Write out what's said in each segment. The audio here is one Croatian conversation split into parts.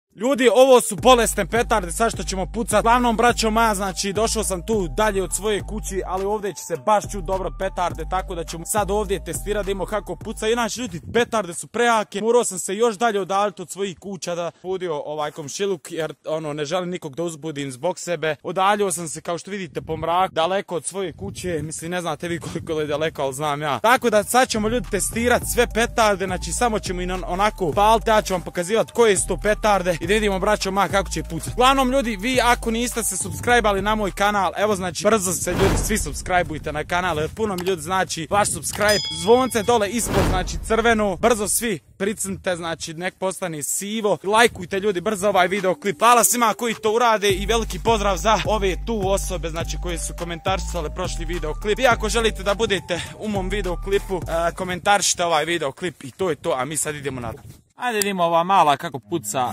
Ljudi, ovo su bolesne petarde, sad što ćemo pucat. Glavnom, braćo moja, znači došao sam tu dalje od svoje kući, ali ovdje će se baš čuti dobro petarde, tako da ćemo sad ovdje testirati da imamo kako puca. Inače, ljudi, petarde su prejake. Morao sam se još dalje udaljiti od svojih kuća da budio ovaj komšiluk, jer ne želim nikog da uzbudim zbog sebe. Udaljio sam se, kao što vidite, po mraku, daleko od svoje kuće. Mislim, ne znate vi koliko je daleko, ali znam ja. Tako da sad ćemo, ljudi, testirati sve petarde, znači samo ćemo i onako paliti, ja ću vam pokazivati koje su to petarde. I da vidimo, braćo moja, kako će pucati. Uglavnom, ljudi, vi ako niste se subscribe-ali na moj kanal, evo, znači, brzo se, ljudi, svi subscribe-ujte na kanal, jer puno mi ljudi znači vaš subscribe. Zvonce dole ispod, znači crveno, brzo svi pricnite, znači nek postane sivo. Lajkujte, ljudi, brzo ovaj videoklip. Hvala svima koji to urade i veliki pozdrav za ove tu osobe, znači, koje su komentarisale prošli videoklip. Vi ako želite da budete u mom videoklipu, komentarišite ovaj videoklip i to je to, a mi sad idemo nadalje. Ajde vidimo ova mala kako puca.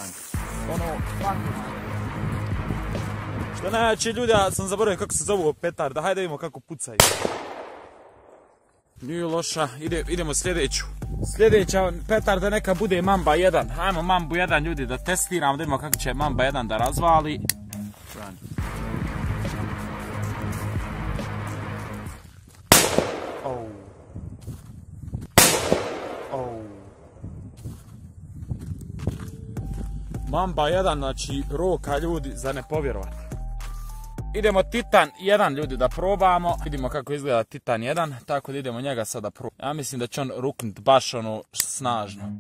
Što najjače, ljudi, ja sam zaboravio kako se zovu petarda. Hajde vidimo kako pucaju. Nije loša, idemo sljedeću. Sljedeća petarda neka bude Mamba 1. Hajmo Mambu 1, ljudi, da testiramo, da vidimo kako će Mamba 1 da razvali. Mamba 1, znači roka, ljudi, za ne povjerovati. Idemo Titan 1, ljudi, da probamo. Vidimo kako izgleda Titan 1, tako da idemo njega sada probati. Ja mislim da će on ruknut baš ono snažno.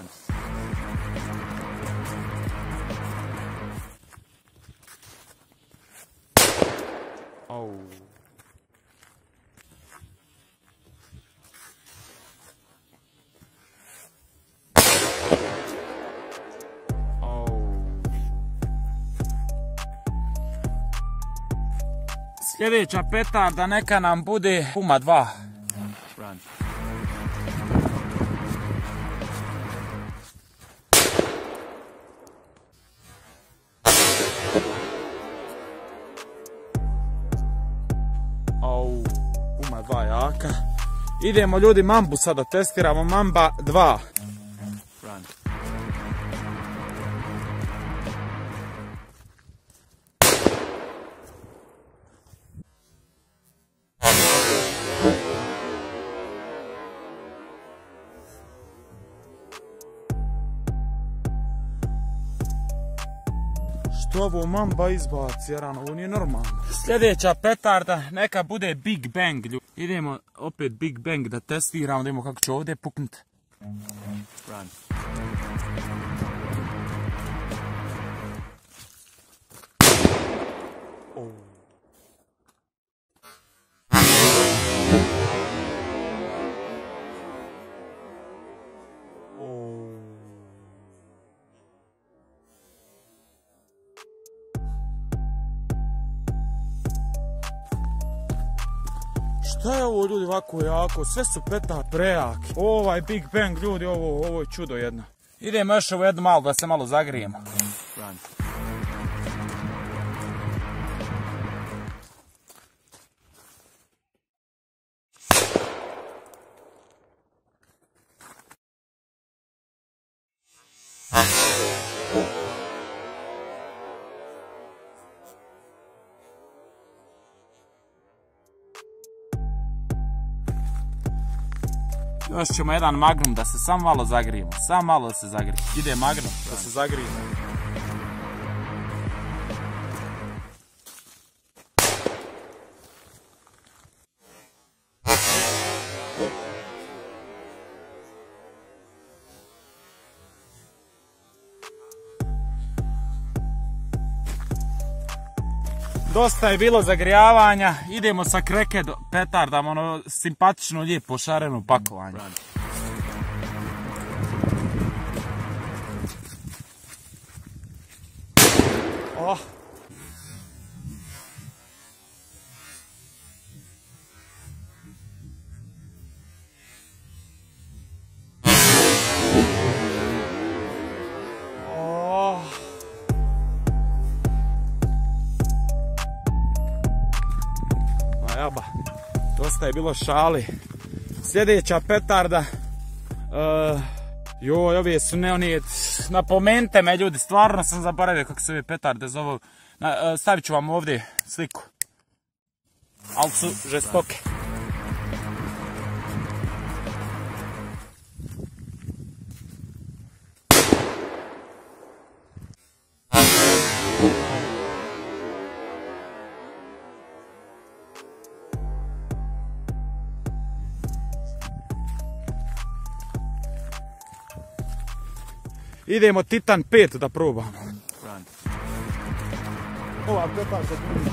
Sljedeća petarda neka nam bude Puma 2. Puma 2 jaka. Idemo, ljudi, Mambu sada testiramo. Mamba 2. Što ovo Mamba izbaci, jer ovo nije normalno. Sljedeća petarda neka bude Big Bang, ljudi. Idemo opet Big Bang da testiramo, da vidimo kako će ovdje puknuti. Šta je ovo, ljudi, ovako jako? Sve su petarde prejaki. Ovaj Big Bang, ljudi, ovo je čudo jedno. Idemo još ovo jedno malo da se malo zagrijemo. Još ćemo jedan Magnum da se samo malo zagrijemo. Samo malo da se zagrijemo. Ide Magnum da se zagrijemo. Dosta je bilo zagrijavanja, idemo sa kreket petardama, ono simpatično, lijepo, šareno pakovanje. Oh. Dosta je bilo šali. Sljedeća petarda Joj, ove su neonije, napomenite me ljudi, stvarno sam zaboravio kako se ove petarde zovu. Stavit ću vam ovdje sliku. Ali su žestoke. Idemo Titan 5 da probamo. Ova petarda je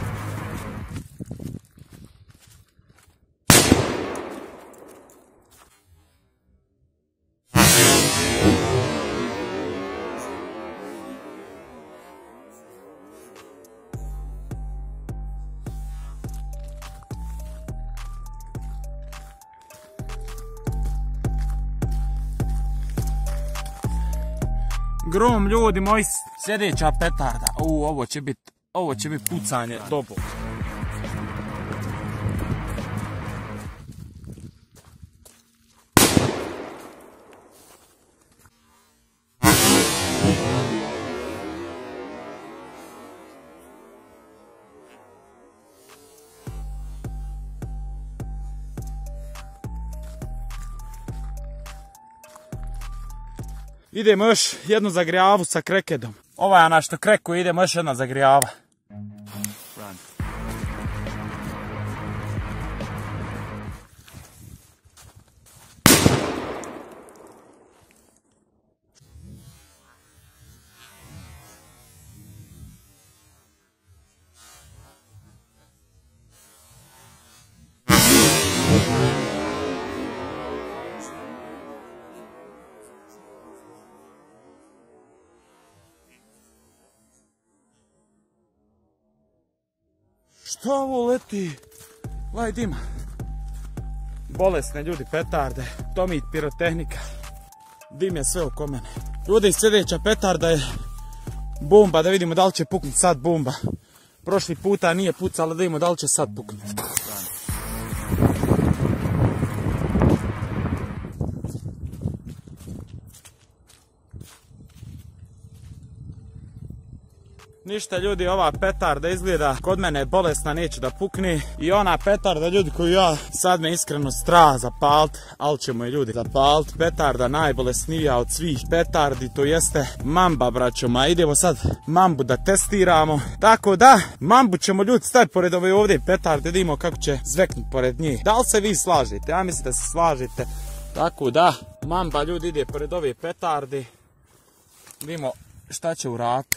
Grom, ljudi moji, sljedeća petarda. Ovo će biti pucanje dobro. Idemo još jednu zagrijavu sa krekedom. Ovaj ona što kreku, idemo još jedna zagrijava. Šta ovo leti? Gledaj dima. Bolesne ljudi petarde. Tomit pirotehnika. Dim je sve oko mene. Ljudi, sljedeća petarda je bomba. Da vidimo da li će puknuti sad bomba. Prošli puta nije pucala, da vidimo da li će sad puknuti. Ništa ljudi, ova petarda izgleda kod mene bolesna, neće da pukne. I ona petarda ljudi koju ja sad me iskreno strah zapalit, ali ćemo je ljudi zapalit. Petarda najbolesnija od svih petardi, to jeste mamba braćo. Ma idemo sad mambu da testiramo. Tako da, mambu ćemo ljudi staviti pored ove ovdje petarde, da vidimo kako će zveknuti pored nje. Da li se vi slažete? Ja mislim da se slažete. Tako da, mamba ljudi ide pored ove petarde. Vidimo šta će uraditi.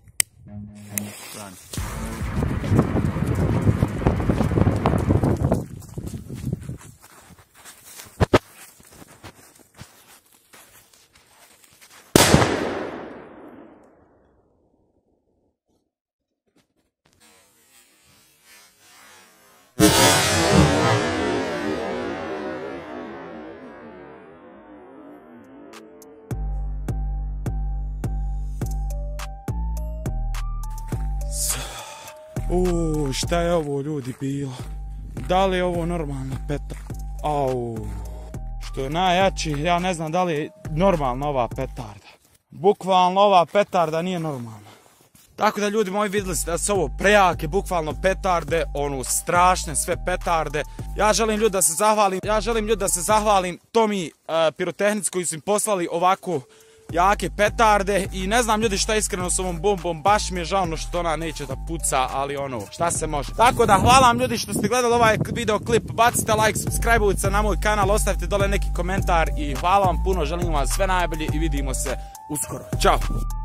Šta je ovo ljudi bilo? Da li je ovo normalna petarda? Što je najjači, ja ne znam da li je normalna ova petarda. Bukvalno ova petarda nije normalna. Tako da ljudi moji, vidjeli ste da su ovo prejake, bukvalno petarde, strašne sve petarde. Ja želim ljudi da se zahvalim Tomi pirotehnici koji su im poslali ovako jake petarde i ne znam ljudi šta je iskreno s ovom bombom, baš mi je žao što ona neće da puca, ali šta se može. Tako da hvala vam ljudi što ste gledali ovaj videoklip, bacite like, subscribe se na moj kanal, ostavite dole neki komentar i hvala vam puno, želim vam sve najbolje i vidimo se uskoro. Ćao!